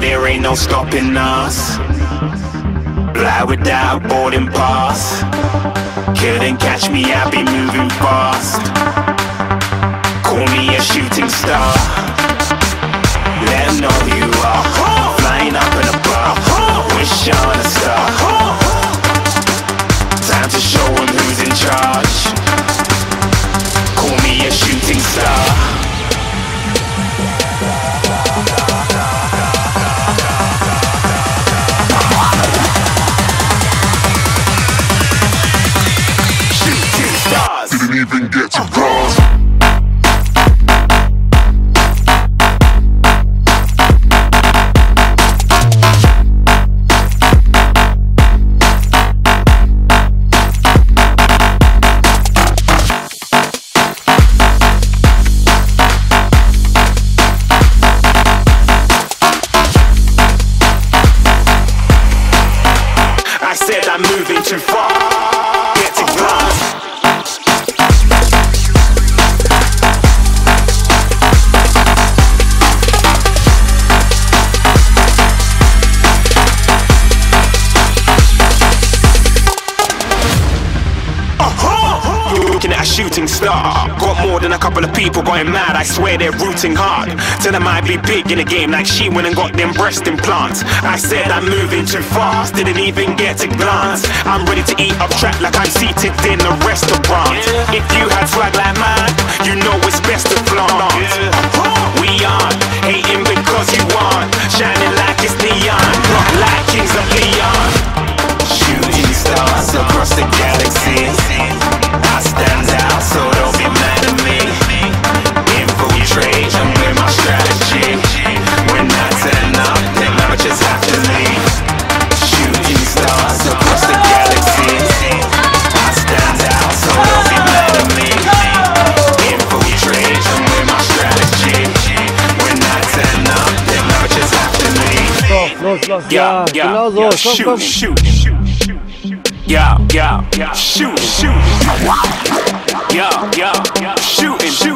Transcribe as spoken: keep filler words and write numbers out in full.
there ain't no stopping us. Fly without boarding pass. Couldn't catch me, I be moving fast. Call me a shooting star. Let 'em know who you are. Flying up in a bar. Wish on a star. Time to show 'em who's in charge. Call me a shooting star. Didn't even get to cross. I said I'm moving too far. Get to glass. Looking at a shooting star. Got more than a couple of people going mad, I swear they're rooting hard. Tell them I be big in the game like she went and got them breast implants. I said I'm moving too fast, didn't even get a glance. I'm ready to eat up track like I'm seated in a restaurant. If you had swag like mine, you know it's best to flaunt. We aren't hating because you aren't shining like it's neon, not like kings of Leon. Shooting stars across the galaxy. I stand out, so don't be mad at me. Infiltrate, I'm with my strategy. When I turn up, then I just have to leave. Shooting stars across the galaxy. I stand out, so don't be mad at me. Infiltrate, I'm with my strategy. When I turn up, then I just have to leave. Los, los, Yeah, ja, yeah, genau so, yeah, komm, shoot, komm. shoot, shoot. Yeah, yeah, yeah, shoot, shoot. Yeah, yeah, yeah, shooting.